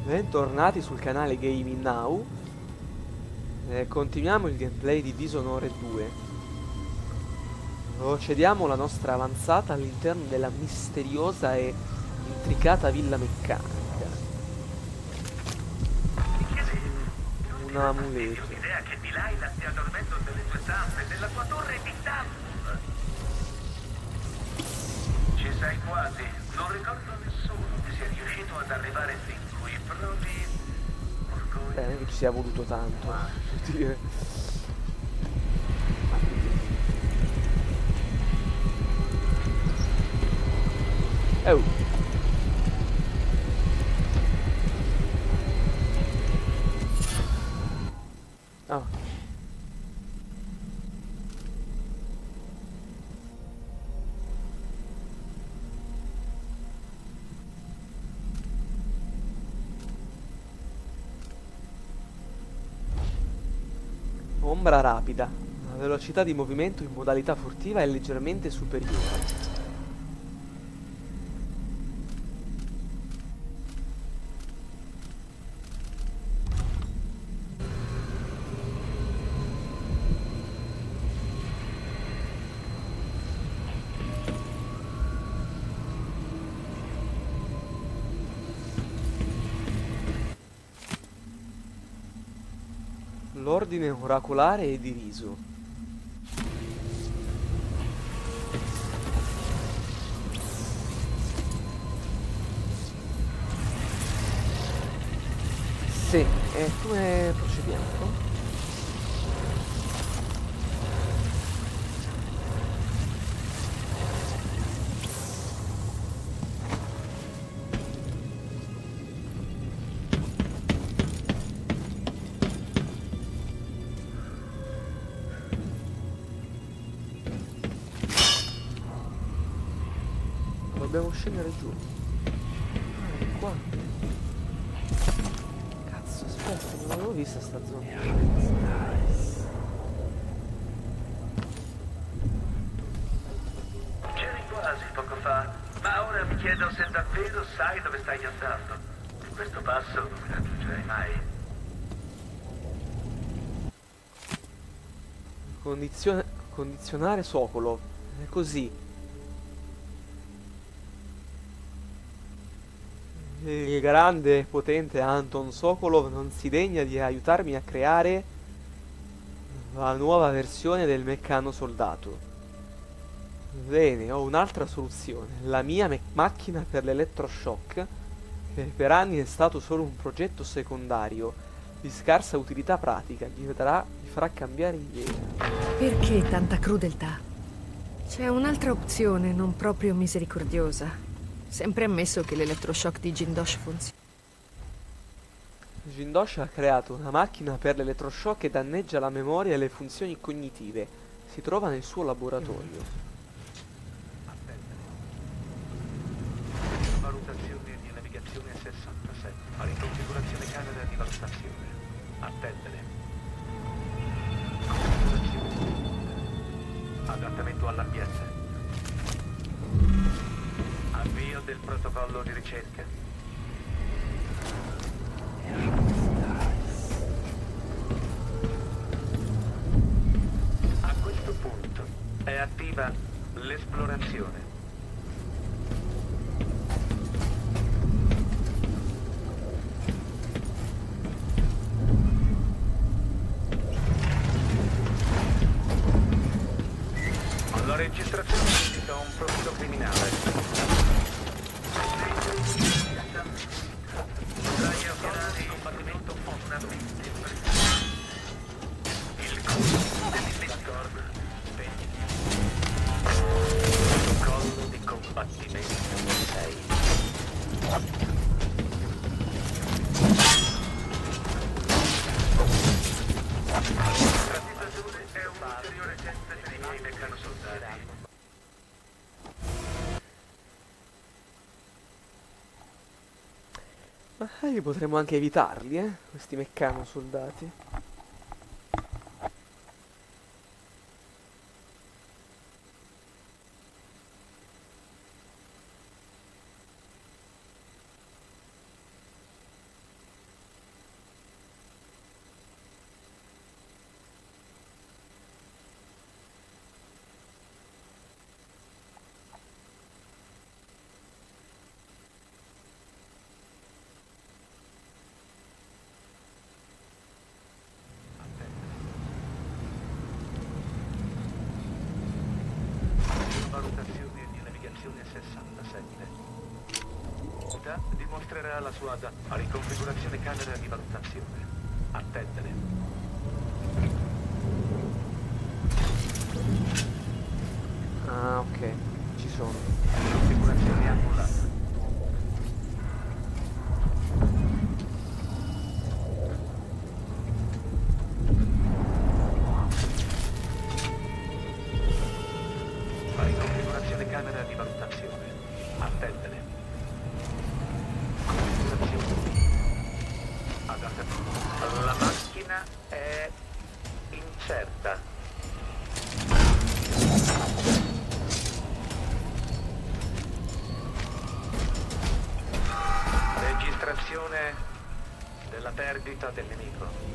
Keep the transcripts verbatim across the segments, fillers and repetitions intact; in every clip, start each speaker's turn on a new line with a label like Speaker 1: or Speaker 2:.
Speaker 1: Bentornati sul canale Gaming Now. Eh, continuiamo il gameplay di Dishonored due. Procediamo la nostra avanzata all'interno della misteriosa e intricata villa meccanica. Un amuleto.
Speaker 2: L'idea che Delilah stia dormendo nelle tue zampe, nella tua torre di Talbot. Ci sei quasi. Non ricordo nessuno che sia riuscito ad arrivare fin qui. Provi orgoglio.
Speaker 1: Beh, non è che ci sia voluto tanto. Dire. Oh. Ah. Ombra rapida. La velocità di movimento in modalità furtiva è leggermente superiore. L'ordine oracolare è diviso. Sì, e come procediamo? Dobbiamo scendere giù. Ah, è qua. Cazzo, aspetta, non l'avevo vista sta zona.
Speaker 2: C'eri quasi poco fa, ma ora mi chiedo se davvero sai dove stai andando. Di questo passo non mi raggiungerai mai.
Speaker 1: Condizione... Condizionare Sokolov. È così. Il grande e potente Anton Sokolov non si degna di aiutarmi a creare la nuova versione del meccano soldato. Bene, ho un'altra soluzione. La mia me- macchina per l'elettroshock, che per anni è stato solo un progetto secondario di scarsa utilità pratica, gli darà, gli farà cambiare idea.
Speaker 3: Perché tanta crudeltà? C'è un'altra opzione non proprio misericordiosa. Sempre ammesso che l'elettroshock di Jindosh funzioni.
Speaker 1: Jindosh ha creato una macchina per l'elettroshock che danneggia la memoria e le funzioni cognitive. Si trova nel suo laboratorio.
Speaker 2: Valutazione di navigazione sessantasette. Riconfigurazione camera di valutazione. Attendere. Configurazione. Adattamento all'ambiente. Avvio del protocollo di ricerca. A questo punto è attiva l'esplorazione. La registrazione indica un profilo criminale. Dai operare il combattimento fortunatamente. Il collo dell'Investicorp. Collo di combattimento sei. La situazione è un ulteriore test per i miei meccanosoldati.
Speaker 1: Ma magari potremmo anche evitarli, eh? Questi meccano soldati.
Speaker 2: sette. Dimostrerà la sua adatta a riconfigurazione camera di valutazione. Attendere.
Speaker 1: Ah, ok, ci sono.
Speaker 2: Configurazione annullata. La riconfigurazione camera di valutazione. Attendere. La macchina è incerta. Registrazione della perdita del nemico.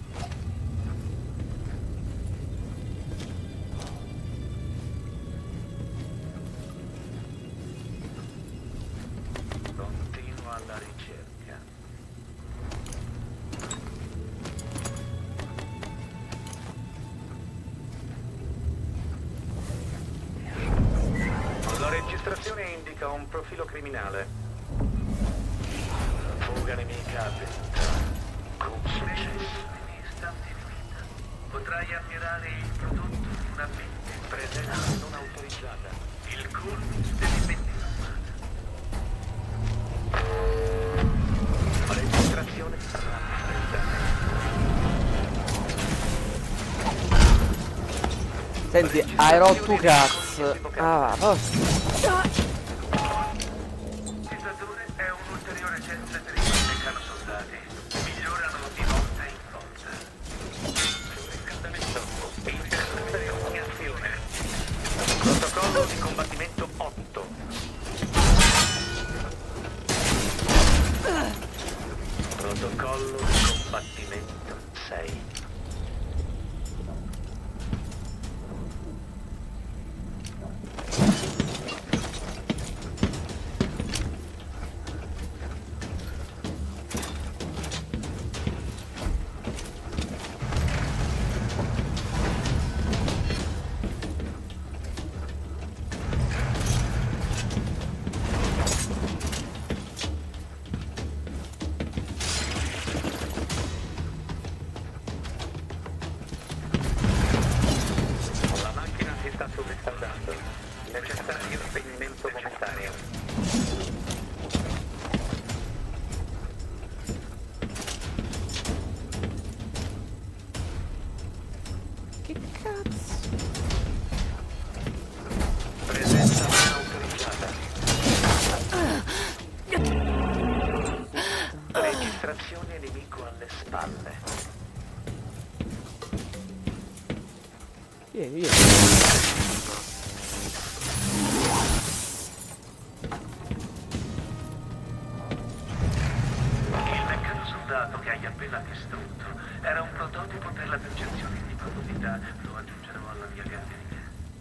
Speaker 2: Continua la ricerca. La registrazione indica un profilo criminale. Fuga nemica avvenuta. Con successo. Potrai ammirare il prodotto finalmente. Presenza non autorizzata. Il culmine dell'inventivazione. Registrazione rappresenta.
Speaker 1: Senti, hai rotto cazzo. Ah, posto.
Speaker 2: L'utilizzatore è un ulteriore genere di meccano soldati. Migliorano di volta in volta. Riscaldamento. Intersezione azione. Protocollo di combattimento otto. Protocollo di combattimento sei. Necessario spegnimento momentaneo.
Speaker 1: Che cazzo?
Speaker 2: Presenza non autorizzata. Registrazione nemico alle spalle.
Speaker 1: Vieni, vieni.
Speaker 2: Che hai appena distrutto era un prototipo per la percezione di profondità. Lo aggiungerò alla mia galleria.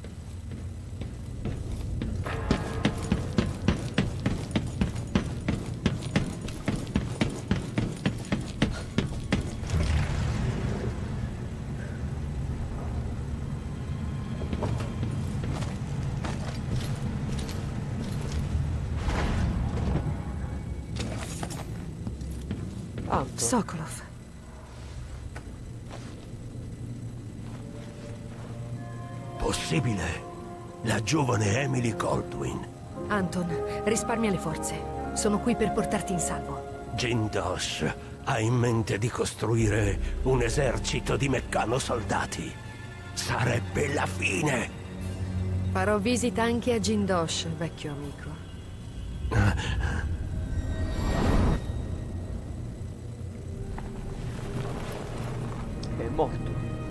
Speaker 1: Anton.
Speaker 3: Sokolov.
Speaker 4: Possibile? La giovane Emily Goldwyn.
Speaker 3: Anton, risparmia le forze. Sono qui per portarti in salvo.
Speaker 4: Jindosh ha in mente di costruire un esercito di meccanosoldati. Sarebbe la fine.
Speaker 3: Farò visita anche a Jindosh, vecchio amico.
Speaker 1: È morto.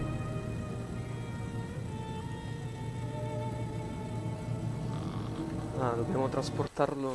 Speaker 1: Ah, dobbiamo trasportarlo.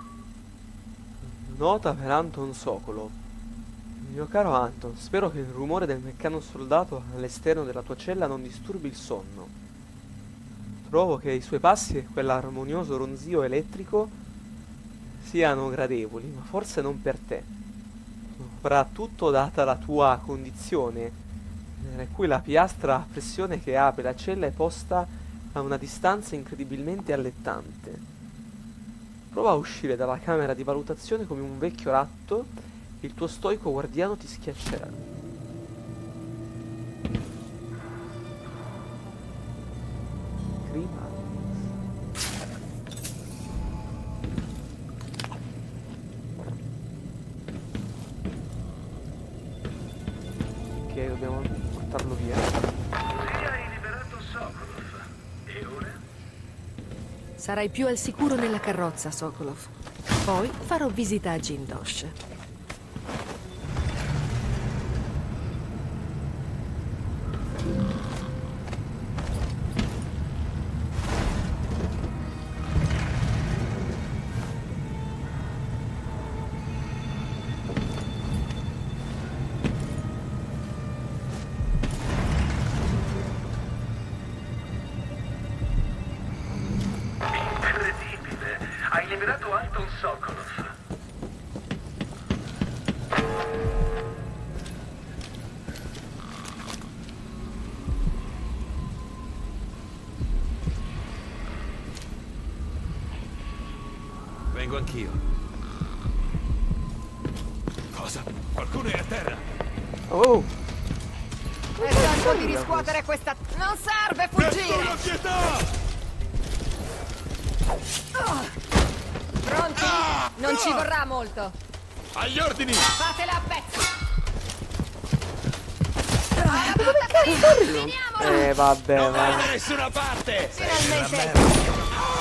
Speaker 1: Nota per Anton Sokolov. Mio caro Anton, spero che il rumore del meccano soldato all'esterno della tua cella non disturbi il sonno. Trovo che i suoi passi e quell'armonioso ronzio elettrico siano gradevoli, ma forse non per te. Soprattutto data la tua condizione, per cui la piastra a pressione che apre la cella è posta a una distanza incredibilmente allettante. Prova a uscire dalla camera di valutazione come un vecchio ratto. Il tuo stoico guardiano ti schiaccerà. Prima. Ok, dobbiamo portarlo via.
Speaker 2: Così hai liberato Sokolov. E ora?
Speaker 3: Sarai più al sicuro nella carrozza, Sokolov. Poi farò visita a Jindosh.
Speaker 2: Incredibile! Hai liberato Anton Sokolov.
Speaker 5: Vengo anch'io. Cosa? Qualcuno è a terra!
Speaker 1: Oh!
Speaker 6: È tempo di riscuotere questa... Non serve fuggire!
Speaker 5: Nessuna pietà!
Speaker 6: Pronti? Non ci vorrà molto.
Speaker 5: Agli ordini!
Speaker 6: Fatela a pezzi.
Speaker 1: Eh vabbè,
Speaker 5: Non vai
Speaker 1: va.
Speaker 5: da nessuna parte!
Speaker 6: Finalmente.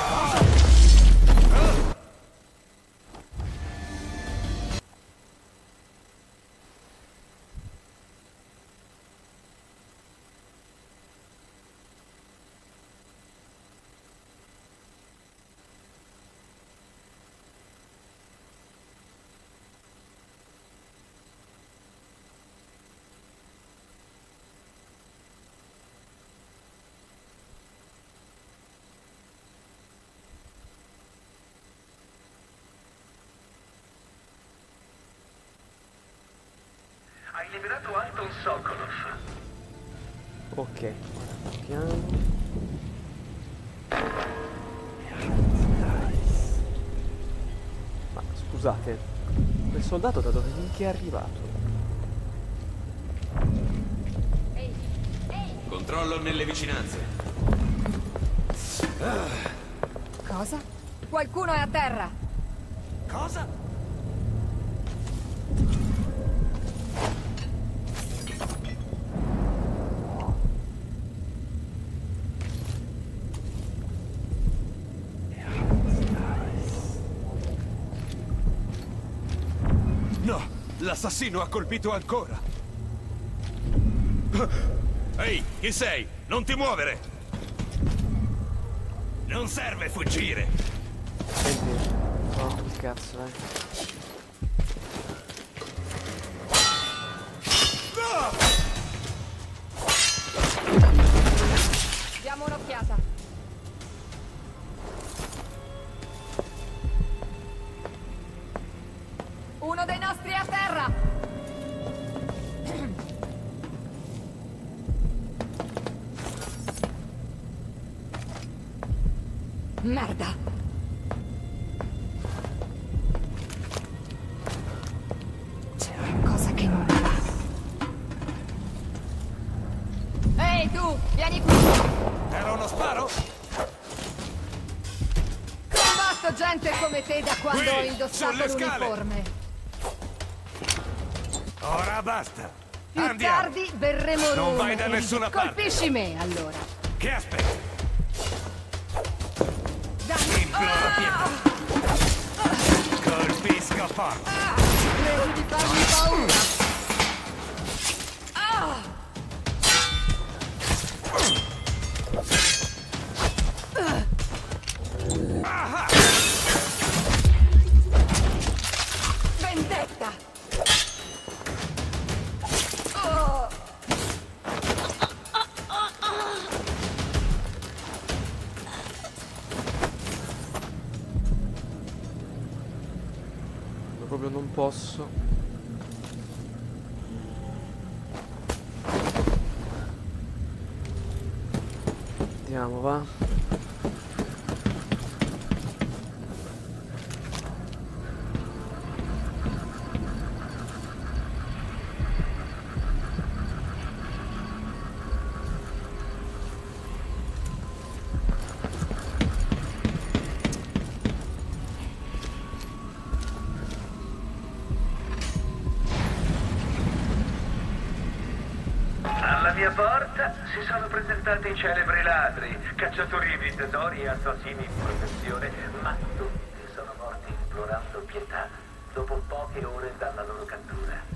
Speaker 2: Hai liberato Anton Sokolov.
Speaker 1: Ok, ora piano. Ma scusate, quel soldato da dove minchia è arrivato?
Speaker 5: Controllo nelle vicinanze.
Speaker 6: Cosa? Qualcuno è a terra.
Speaker 5: Cosa? No! L'assassino ha colpito ancora! Ehi, chi sei? Non ti muovere! Non serve fuggire!
Speaker 1: Senti, no, che cazzo, eh.
Speaker 6: Diamo un'occhiata. Uno dei nostri è a terra. Merda. C'è qualcosa che non va. Ehi tu, vieni qui.
Speaker 5: Era uno sparo?
Speaker 6: Combatto gente come te da quando
Speaker 5: Qui,
Speaker 6: ho indossato
Speaker 5: sulle scale.
Speaker 6: l'uniforme.
Speaker 5: Ora basta!
Speaker 6: Più
Speaker 5: Andiamo!
Speaker 6: tardi verremo
Speaker 5: Non
Speaker 6: rune.
Speaker 5: vai da nessuna parte.
Speaker 6: Colpisci me, allora.
Speaker 5: Che aspetti?
Speaker 6: Dammi.
Speaker 5: Imploro pietà! Colpisco forte!
Speaker 6: Credi di farmi paura? Ah! Vendetta! Oh!
Speaker 1: Proprio non posso. Andiamo, va.
Speaker 2: mia porta si sono presentati i celebri ladri, cacciatori di tesori e assassini in professione, ma tutti sono morti implorando pietà dopo poche ore dalla loro cattura.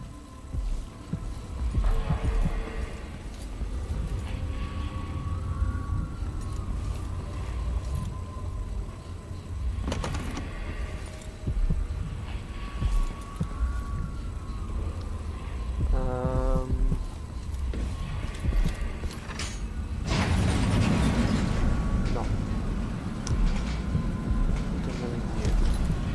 Speaker 1: Ehm. No. Torniamo indietro.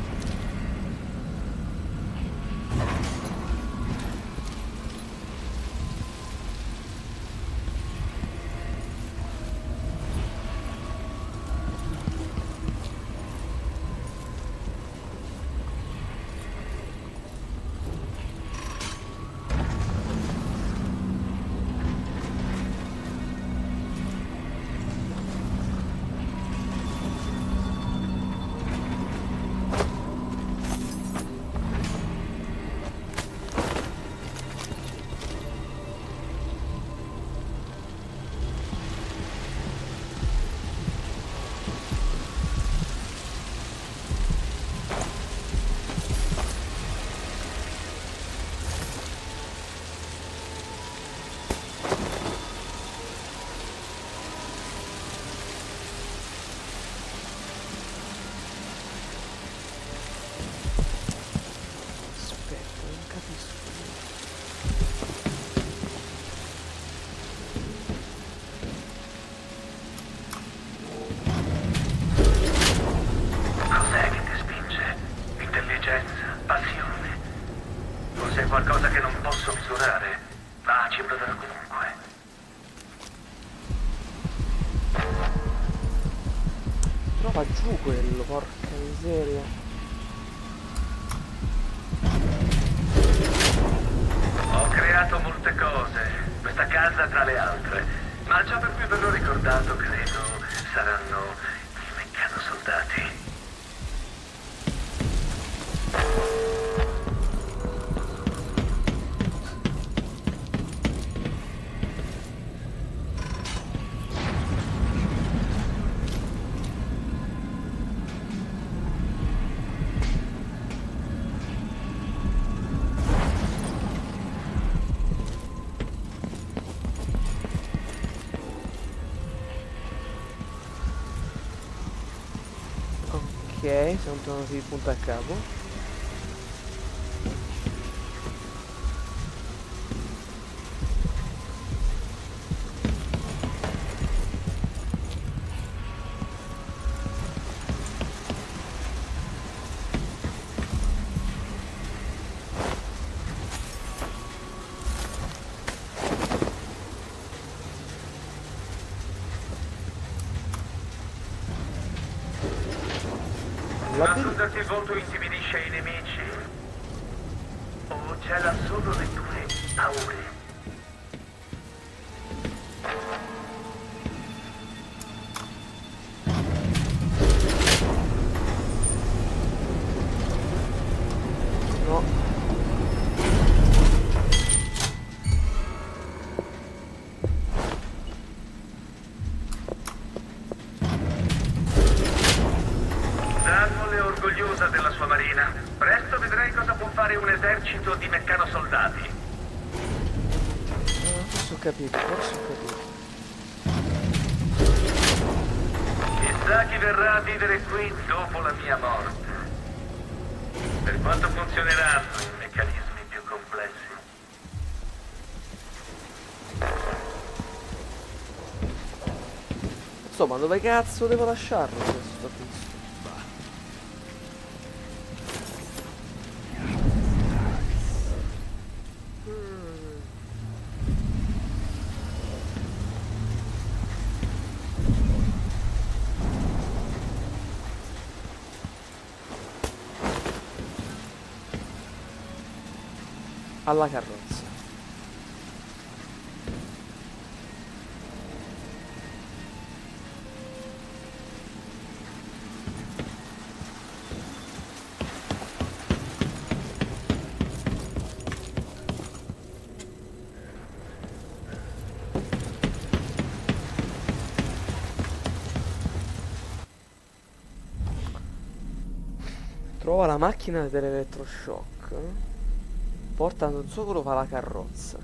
Speaker 1: Aspetta, non capisco.
Speaker 2: Cos'è che ti spinge? Intelligenza? Passione? Forse è qualcosa che non posso misurare, ma ci proverò comunque.
Speaker 1: Trova giù quello, porca miseria.
Speaker 2: Ho creato molte cose, questa casa tra le altre, ma ciò per cui verrò ricordato, credo, saranno i meccanosoldati.
Speaker 1: Ok, siamo tornati di punta a capo.
Speaker 2: Nascondersi il volto intimidisce i nemici? O cela solo le tue paure?
Speaker 1: No.
Speaker 2: Dragon è orgogliosa della sua marina. Presto vedrai cosa può fare un esercito di meccanosoldati.
Speaker 1: Eh, forse ho capito, forse ho capito.
Speaker 2: Chissà chi verrà a vivere qui dopo la mia morte. Per quanto funzioneranno i meccanismi più complessi.
Speaker 1: Insomma, dove cazzo devo lasciarlo questo tizio? Alla carrozza. Trova la macchina dell'elettroshock. Porta Anton Sokolo, fa la carrozza.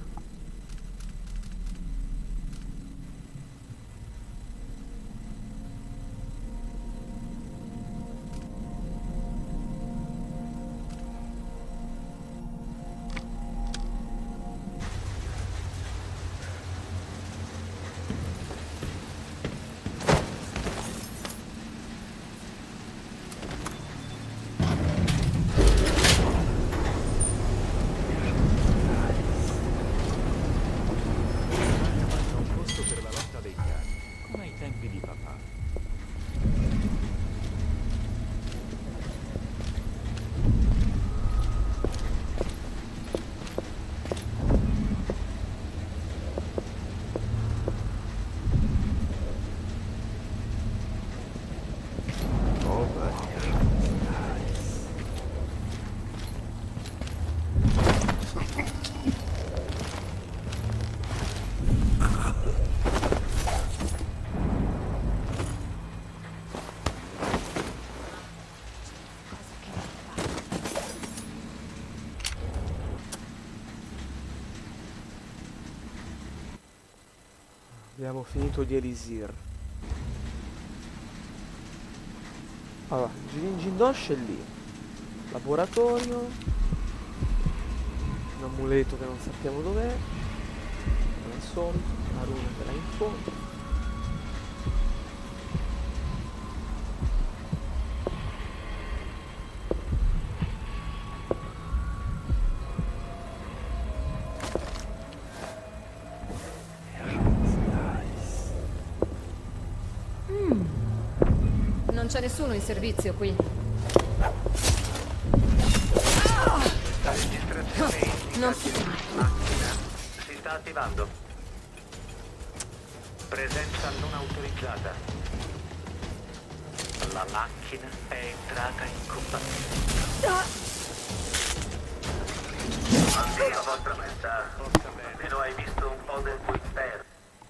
Speaker 1: Abbiamo finito di Elisir. Allora, Gin Jindosh è lì. Laboratorio. Un amuleto che non sappiamo dov'è. Come al solito, la runa che là in fondo.
Speaker 6: Non c'è nessuno in servizio qui.
Speaker 2: La registrazione
Speaker 6: No.
Speaker 2: macchina si sta attivando. Presenza non autorizzata. La macchina è entrata in combattimento. Addio, vostra maestà. Almeno hai visto un po' del tuo impero.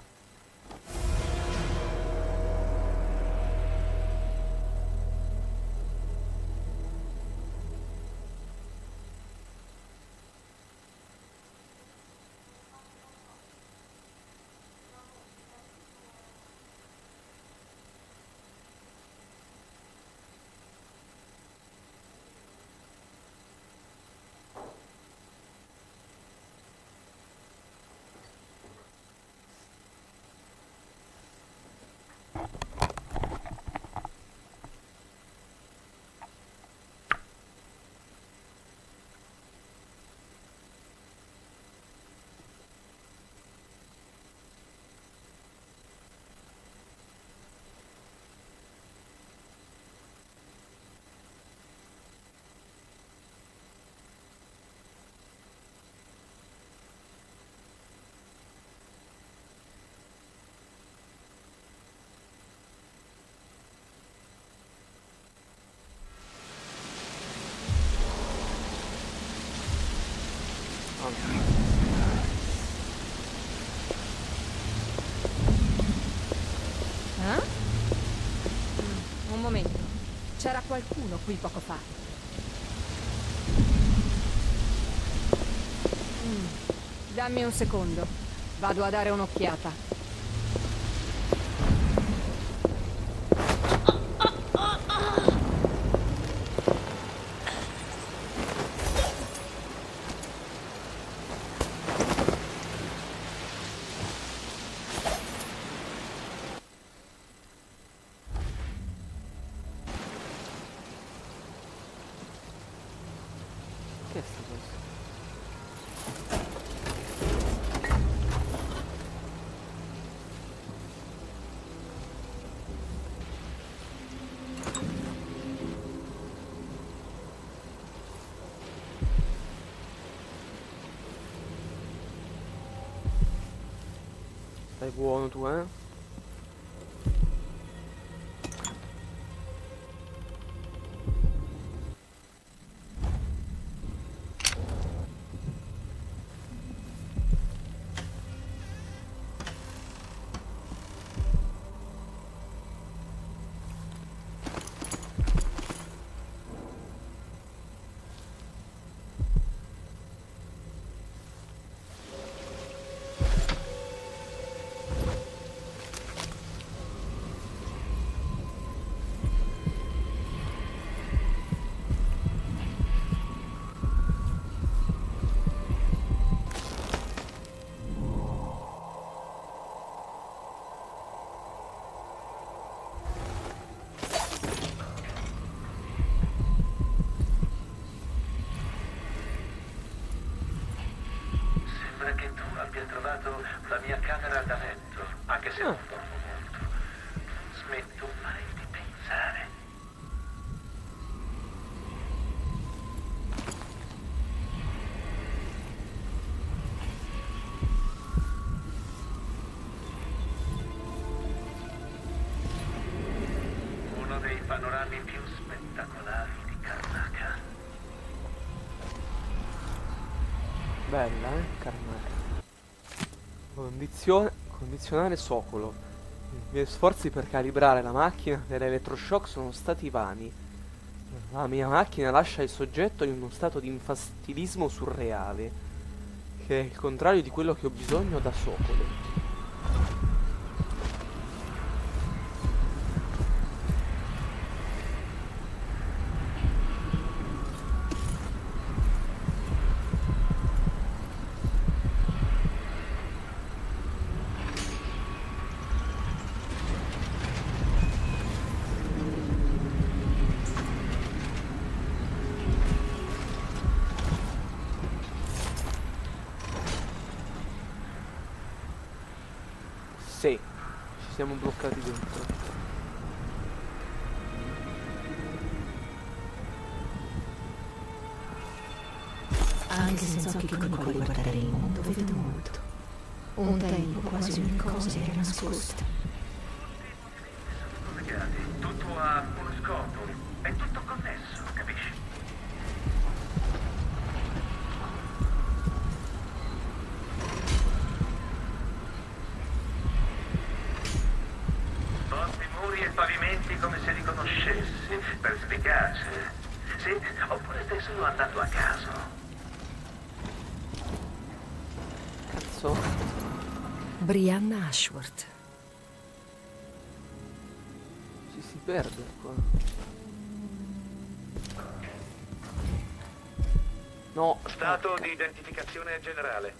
Speaker 6: Eh? Un momento. C'era qualcuno qui poco fa. Mm. Dammi un secondo. Vado a dare un'occhiata.
Speaker 1: Che è sta cosa? Stai buono tu, eh?
Speaker 2: abbia trovato la mia camera da letto, anche se non dormo molto. Smetto mai di pensare. Uno dei panorami più spettacolari di Karnaca.
Speaker 1: Bella, eh? Karnaca. Condizione... Condizionare Sokolo. I miei sforzi per calibrare la macchina dell'elettroshock sono stati vani. La mia macchina lascia il soggetto in uno stato di infastilismo surreale, che è il contrario di quello che ho bisogno da Sokolo. Sì, ci siamo bloccati dentro.
Speaker 7: Anche senza occhi con i quali guardare il mondo, vedo molto. Un tempo quasi ogni cosa era nascosta.
Speaker 2: Sono collegati, tutto ha uno scopo, è tutto connesso, capisci? Posti, muri e pavimenti come se li conoscessi, perspicace. Sì, oppure stai solo andando a caso.
Speaker 1: Cazzo.
Speaker 3: Brianna Ashworth.
Speaker 1: Ci si perde qua. No.
Speaker 2: Stato
Speaker 1: porca.
Speaker 2: di identificazione generale.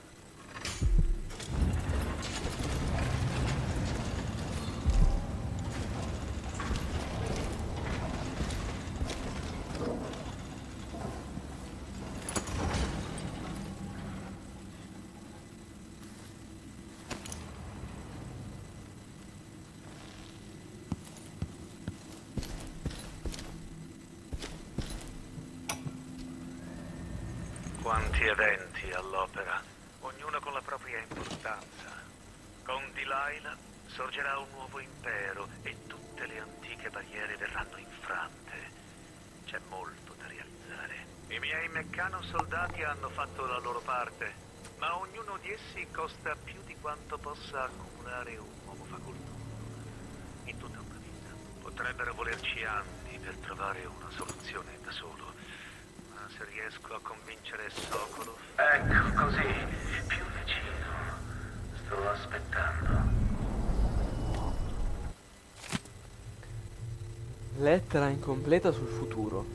Speaker 2: Quanti eventi all'opera, ognuno con la propria importanza. Con Delilah sorgerà un nuovo impero e tutte le antiche barriere verranno infrante. C'è molto da realizzare. I miei meccano-soldati hanno fatto la loro parte, ma ognuno di essi costa più di quanto possa accumulare un uomo facoltoso. In tutta una vita. Potrebbero volerci anni per trovare una soluzione da solo. Se riesco a convincere Sokolo. Ecco, così, più vicino. Sto aspettando.
Speaker 1: Lettera incompleta sul futuro.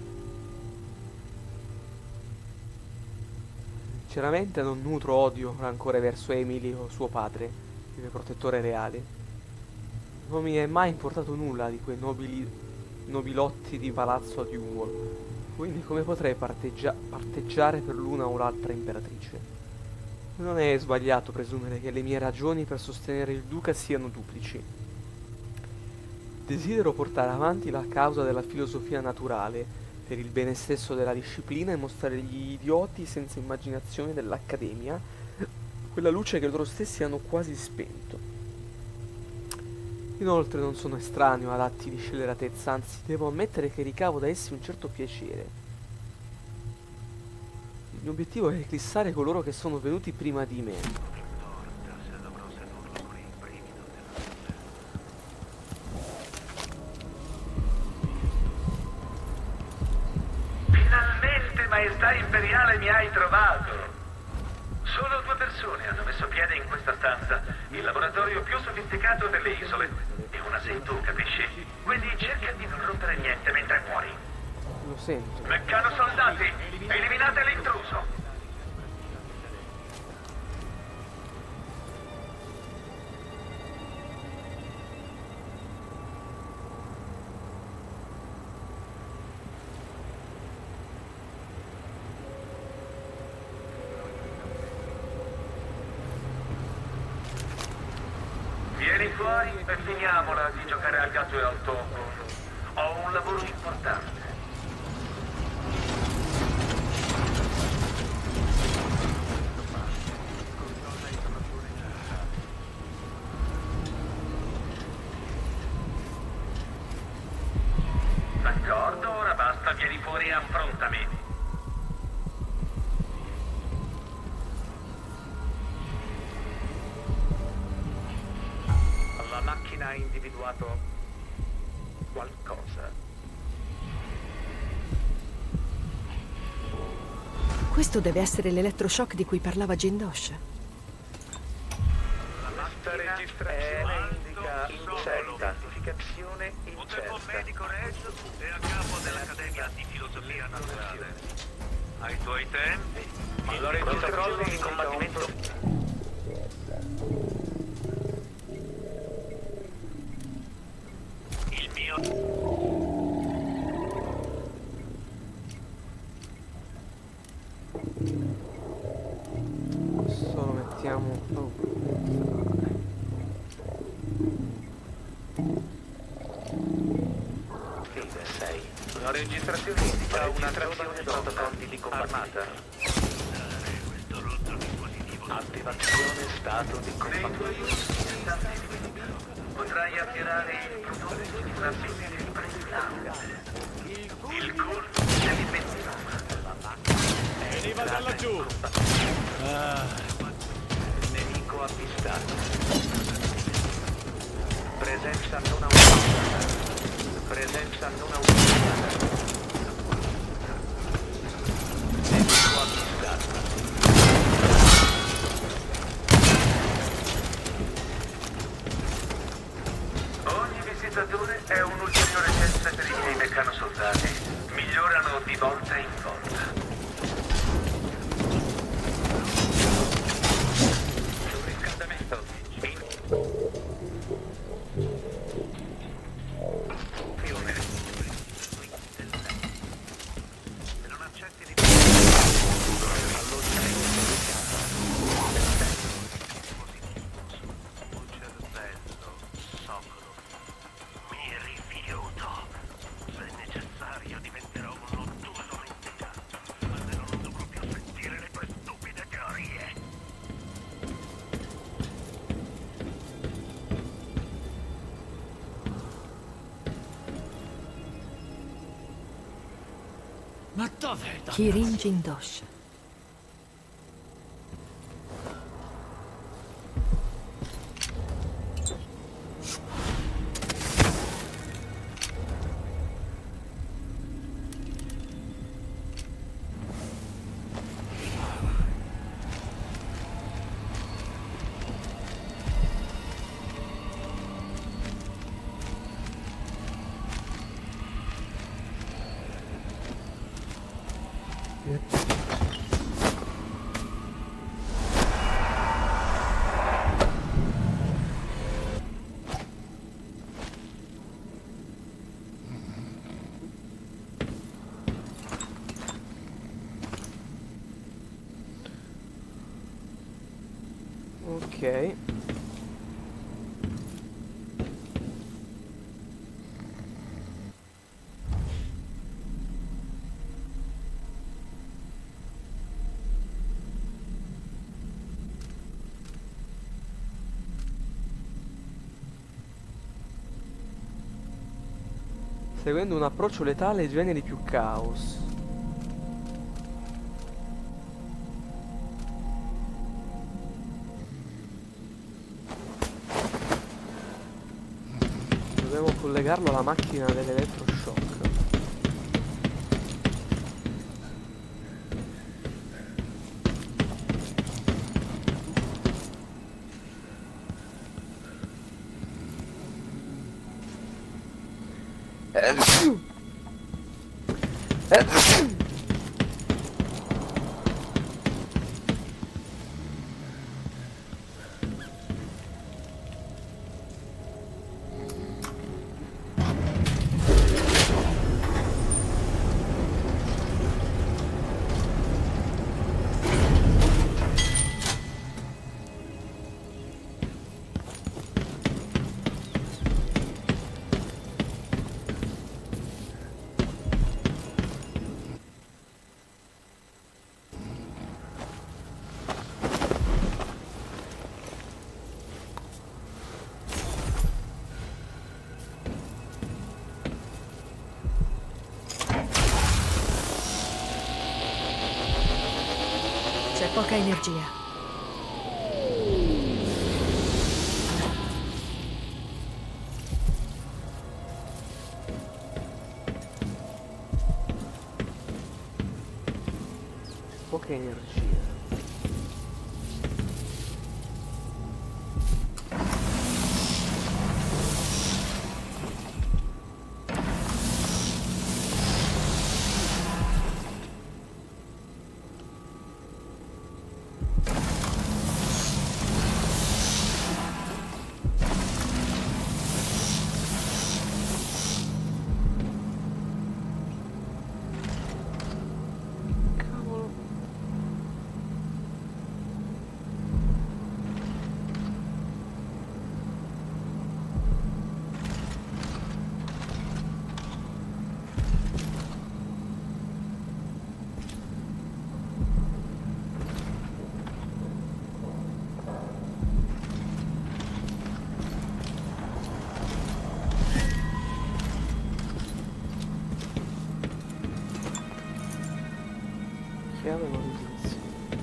Speaker 1: Sinceramente non nutro odio o rancore verso Emily o suo padre, il mio protettore reale. Non mi è mai importato nulla di quei nobili nobilotti di palazzo di Dunwall. Quindi come potrei parteggia parteggiare per l'una o l'altra imperatrice? Non è sbagliato presumere che le mie ragioni per sostenere il duca siano duplici. Desidero portare avanti la causa della filosofia naturale, per il bene stesso della disciplina e mostrare agli idioti senza immaginazione dell'Accademia quella luce che loro stessi hanno quasi spento. Inoltre non sono estraneo ad atti di scelleratezza, anzi devo ammettere che ricavo da essi un certo piacere. Il mio obiettivo è eclissare coloro che sono venuti prima di me.
Speaker 2: Finalmente, maestà imperiale, mi hai trovato! Solo due persone hanno messo piede in questa stanza, il laboratorio più sofisticato delle isole. E una sei tu, capisci? Quindi cerca di non rompere niente mentre muori.
Speaker 1: Lo sento.
Speaker 2: Meccano soldati, eliminate l'intruso! fuori e finiamola di giocare al gatto e al topo. Ho un lavoro importante. D'accordo, ora basta, vieni fuori e affrontami. La macchina ha individuato qualcosa.
Speaker 3: Questo deve essere l'elettroshock di cui parlava Jindosh.
Speaker 2: La macchina registrazione indica incerta, identificazione incerta. Un medico Reggio è a capo dell'Accademia di Filosofia Naturale. Ai tuoi tempi, allora il protocollo di combattimento. Il mio...
Speaker 1: Questo lo mettiamo. Oh.
Speaker 2: Fide sei. La registrazione indica una trazione protocolli di combattimento. Attivazione stato di combattimento. Potrai attirare il produttore di una simile impressione. Il colpo dell'inventivo. La macchina veniva da laggiù. Nemico avvistato. Presenza non autorizzata. Presenza non autorizzata. Nemico avvistato. Ogni visitatore è un'ulteriore scelta per i miei meccanosoldati. Migliorano di volta in volta. Surriscaldamento. Fione. Se non accetti di allontanamento di casa. Un cervello socro. Mi rifiuto. Se necessario diventerò un ottuso mentira. Almeno non dovrò più sentire le tue stupide teorie.
Speaker 5: Ma dov'è?
Speaker 3: Kirin Jindosh.
Speaker 1: Ok. Seguendo un approccio letale generi più caos. Dobbiamo collegarlo alla macchina dell'elettroshock.
Speaker 3: C'è poca energia.
Speaker 1: Poca energia. Chiave manutenzione.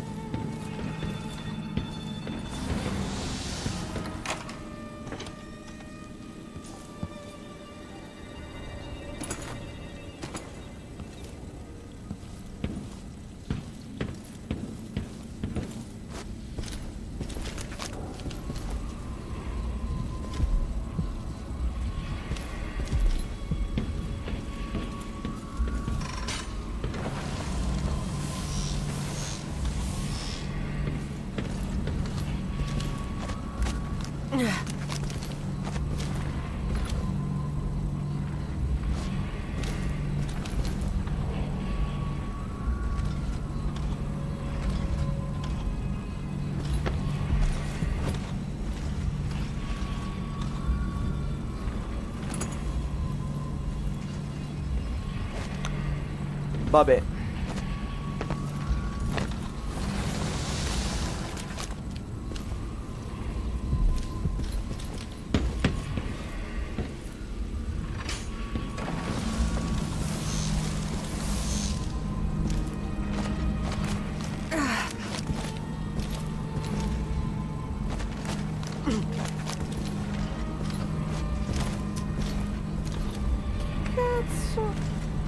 Speaker 1: Vabbè. Cazzo.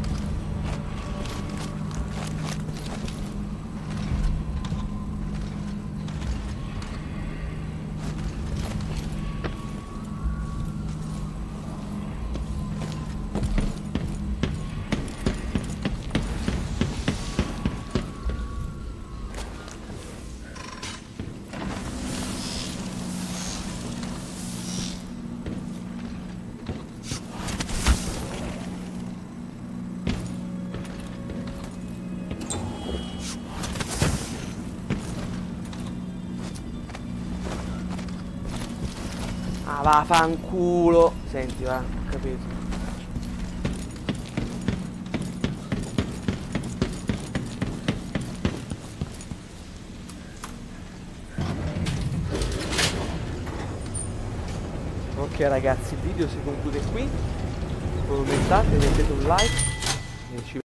Speaker 1: Ah, va, fanculo. Senti, va, ho capito. Ok ragazzi, il video si conclude qui. Commentate, mettete un like e ci